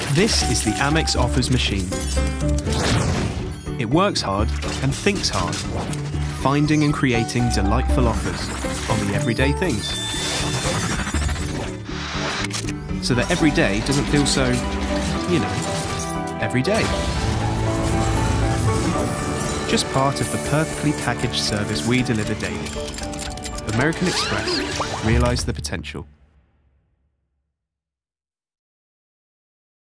This is the Amex Offers machine. It works hard and thinks hard, finding and creating delightful offers on the everyday things. So that every day doesn't feel so, every day. Just part of the perfectly packaged service we deliver daily. American Express. Realize the potential.